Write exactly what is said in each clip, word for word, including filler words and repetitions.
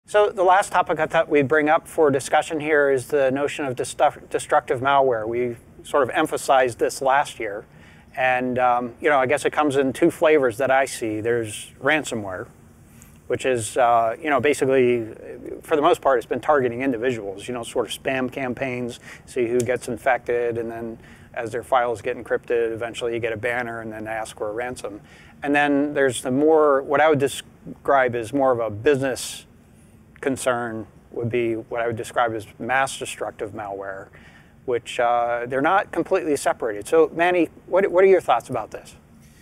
So the last topic I thought we'd bring up for discussion here is the notion of destructive malware. We sort of emphasized this last year. And um, you know, I guess it comes in two flavors that I see. There's ransomware, which is uh, you know, basically, for the most part, it's been targeting individuals. You know, sort of spam campaigns, see who gets infected, and then as their files get encrypted, eventually you get a banner and then ask for a ransom. And then there's the more, what I would describe as more of a business concern would be what I would describe as mass destructive malware, which uh, they're not completely separated. So Manny, what, what are your thoughts about this?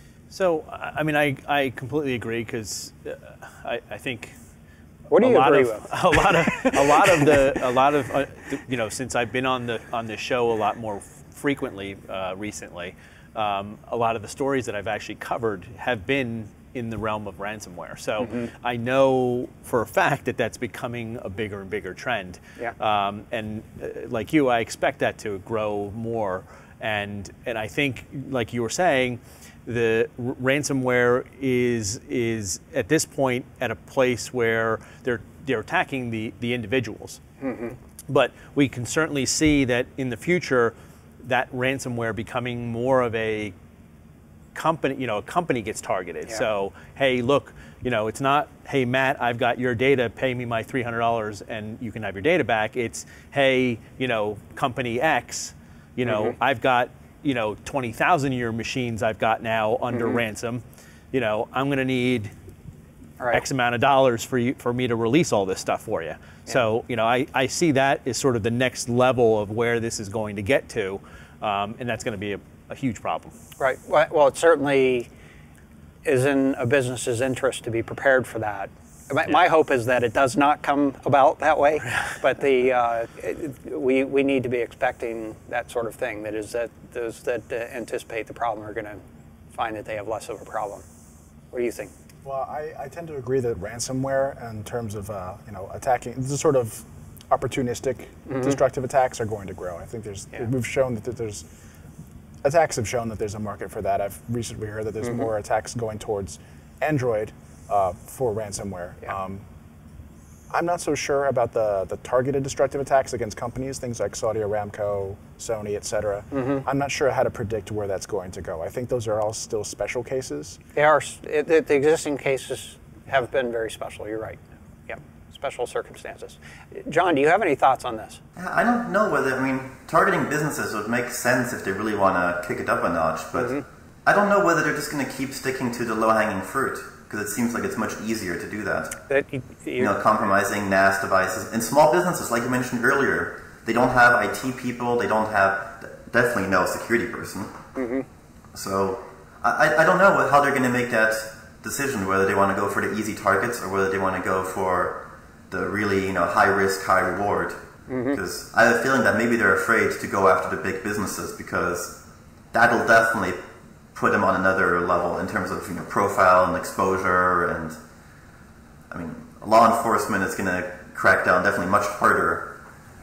So, I mean, I, I completely agree, because uh, I, I think what do you a lot agree of, with? A lot of, a lot of the, a lot of, uh, you know, since I've been on the on this show a lot more frequently uh, recently, um, a lot of the stories that I've actually covered have been in the realm of ransomware. So mm-hmm. I know for a fact that that's becoming a bigger and bigger trend. Yeah. Um, and uh, like you, I expect that to grow more. And and I think, like you were saying, the r ransomware is is at this point at a place where they're they're attacking the the individuals. Mm-hmm. But we can certainly see that in the future, that ransomware becoming more of a company, you know, a company gets targeted. Yeah. So, hey, look, you know, it's not, hey, Matt, I've got your data, pay me my three hundred dollars and you can have your data back. It's, hey, you know, company X, you know, mm-hmm. I've got, you know, twenty thousand of your machines I've got now under mm-hmm. ransom. You know, I'm going to need right. X amount of dollars for you, for me to release all this stuff for you. Yeah. So, you know, I, I see that as sort of the next level of where this is going to get to. Um, and that's going to be a, a huge problem. Right. Well, it certainly is in a business's interest to be prepared for that. My, yeah. my hope is that it does not come about that way, but the uh, it, we we need to be expecting that sort of thing. That is that those that uh, anticipate the problem are going to find that they have less of a problem. What do you think? Well, I, I tend to agree that ransomware, in terms of uh, you know attacking, the sort of opportunistic, mm-hmm. destructive attacks, are going to grow. I think there's yeah. we've shown that there's attacks have shown that there's a market for that. I've recently heard that there's mm-hmm. more attacks going towards Android uh, for ransomware. Yeah. Um, I'm not so sure about the the targeted destructive attacks against companies, things like Saudi Aramco, Sony, et cetera. Mm-hmm. I'm not sure how to predict where that's going to go. I think those are all still special cases. They are. It, the existing cases have been very special. You're right. Yeah, special circumstances. John, do you have any thoughts on this? I don't know whether, I mean, targeting businesses would make sense if they really want to kick it up a notch, but mm-hmm. I don't know whether they're just going to keep sticking to the low-hanging fruit, because it seems like it's much easier to do that. that you, you know, compromising N A S devices. In small businesses, like you mentioned earlier, they don't have I T people, they don't have, definitely no security person. Mm-hmm. So I, I don't know how they're going to make that decision, whether they want to go for the easy targets or whether they want to go for the really, you know, high risk, high reward. Because mm-hmm. I have a feeling that maybe they're afraid to go after the big businesses, because that'll definitely put them on another level in terms of, you know, profile and exposure. And I mean, law enforcement is going to crack down definitely much harder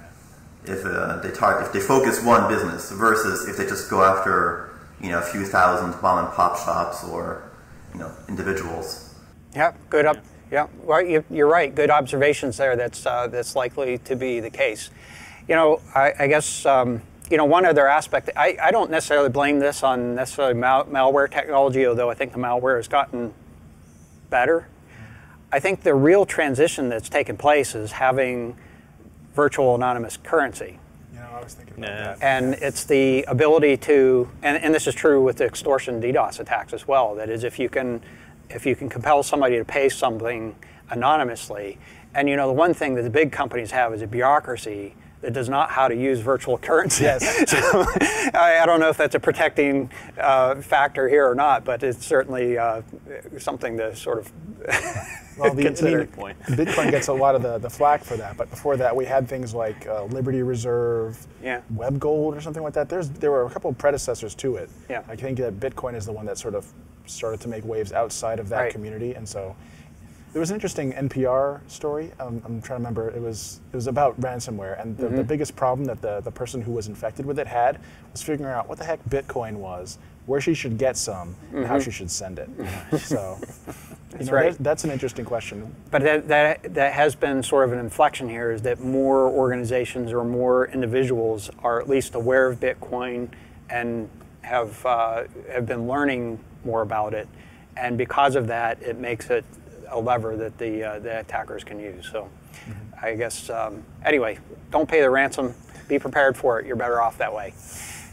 if uh, they target, if they focus one business versus if they just go after, you know, a few thousand mom and pop shops or, you know, individuals. Yeah, good up. Yeah, well, you're right. Good observations there. That's uh, that's likely to be the case. You know, I, I guess um, you know, one other aspect. I, I don't necessarily blame this on necessarily mal malware technology, although I think the malware has gotten better. I think the real transition that's taken place is having virtual anonymous currency. You know, I was thinking about yeah. that. And it's the ability to, and, and this is true with the extortion DDoS attacks as well. That is, if you can. If you can compel somebody to pay something anonymously, and you know the one thing that the big companies have is a bureaucracy that does not how to use virtual currency. Yes. So I, I don't know if that's a protecting uh, factor here or not, but it's certainly uh, something to sort of well, the, consider. I mean, point. Bitcoin gets a lot of the, the flack for that, but before that we had things like uh, Liberty Reserve, yeah. Web Gold or something like that. There's, there were a couple of predecessors to it. Yeah. I think that Bitcoin is the one that sort of started to make waves outside of that right. community, and so there was an interesting N P R story. Um, I'm trying to remember. It was it was about ransomware, and the, mm-hmm. the biggest problem that the the person who was infected with it had was figuring out what the heck Bitcoin was, where she should get some, mm-hmm. and how she should send it. So That's you know, right. That's an interesting question. But that, that, that has been sort of an inflection here, is that more organizations or more individuals are at least aware of Bitcoin and have, uh, have been learning more about it. And because of that, it makes it a lever that the, uh, the attackers can use. So mm-hmm. I guess, um, anyway, don't pay the ransom. Be prepared for it. You're better off that way.